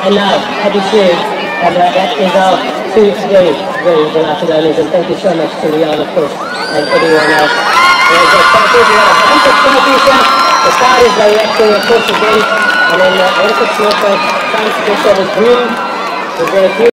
and now, appreciate, and that is our very, very international, and thank you so much to Leon, of course, and everyone else. There's a competition. The star is directing, of course, again, and then Eric Smith, Franz Bishop is green.